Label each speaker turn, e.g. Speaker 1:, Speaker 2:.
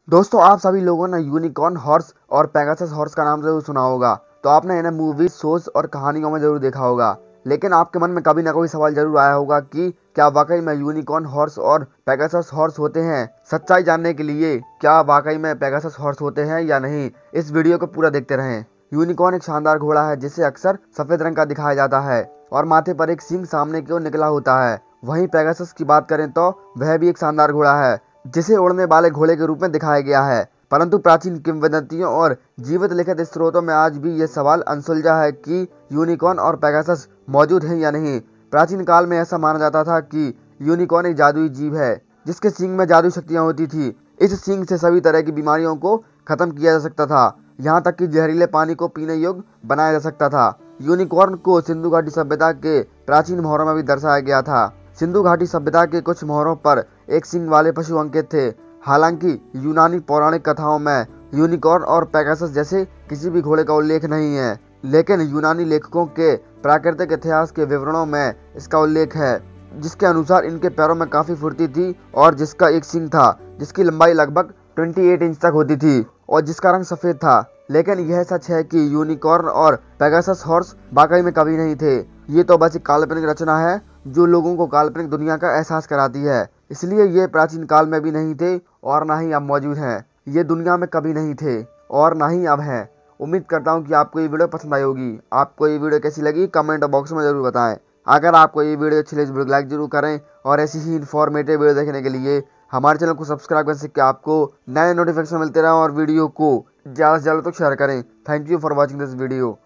Speaker 1: दोस्तों, आप सभी लोगों ने यूनिकॉर्न हॉर्स और पेगासस हॉर्स का नाम जरूर सुना होगा। तो आपने इन्हें मूवीज, शोज और कहानियों में जरूर देखा होगा। लेकिन आपके मन में कभी ना कोई सवाल जरूर आया होगा कि क्या वाकई में यूनिकॉर्न हॉर्स और पेगासस हॉर्स होते हैं। सच्चाई जानने के लिए क्या वाकई में पेगासस हॉर्स होते हैं या नहीं, इस वीडियो को पूरा देखते रहें। यूनिकॉर्न एक शानदार घोड़ा है जिसे अक्सर सफेद रंग का दिखाया जाता है और माथे पर एक सींग सामने की ओर निकला होता है। वहीं पेगासस की बात करें तो वह भी एक शानदार घोड़ा है जिसे उड़ने वाले घोड़े के रूप में दिखाया गया है। परंतु प्राचीन किंवदंतियों और जीवित लिखित स्रोतों में आज भी ये सवाल अनसुलझा है कि यूनिकॉर्न और पेगासस मौजूद हैं या नहीं। प्राचीन काल में ऐसा माना जाता था कि यूनिकॉर्न एक जादुई जीव है जिसके सींग में जादुई शक्तियां होती थी। इस सींग से सभी तरह की बीमारियों को खत्म किया जा सकता था, यहाँ तक कि जहरीले पानी को पीने योग्य बनाया जा सकता था। यूनिकॉर्न को सिंधु घाटी सभ्यता के प्राचीन मोहरों में भी दर्शाया गया था। सिंधु घाटी सभ्यता के कुछ मोहरों पर एक सींग वाले पशु अंकित थे। हालांकि यूनानी पौराणिक कथाओं में यूनिकॉर्न और पेगासस जैसे किसी भी घोड़े का उल्लेख नहीं है, लेकिन यूनानी लेखकों के प्राकृतिक इतिहास के विवरणों में इसका उल्लेख है, जिसके अनुसार इनके पैरों में काफी फुर्ती थी और जिसका एक सींग था जिसकी लंबाई लगभग 28 इंच तक होती थी और जिसका रंग सफेद था। लेकिन यह सच है कि यूनिकॉर्न और पेगासस हॉर्स वाकई में कभी नहीं थे। ये तो बस एक काल्पनिक रचना है जो लोगों को काल्पनिक दुनिया का एहसास कराती है। इसलिए ये प्राचीन काल में भी नहीं थे और ना ही अब मौजूद हैं। ये दुनिया में कभी नहीं थे और ना ही अब हैं। उम्मीद करता हूँ कि आपको ये वीडियो पसंद आई होगी। आपको ये वीडियो कैसी लगी कमेंट बॉक्स में जरूर बताएं। अगर आपको ये वीडियो अच्छी लगी तो वीडियो को लाइक जरूर करें और ऐसी ही इन्फॉर्मेटिव वीडियो देखने के लिए हमारे चैनल को सब्सक्राइब कर सके आपको नए नोटिफिकेशन मिलते रहे और वीडियो को ज़्यादा से ज़्यादा तक शेयर करें। Thank you for watching this video.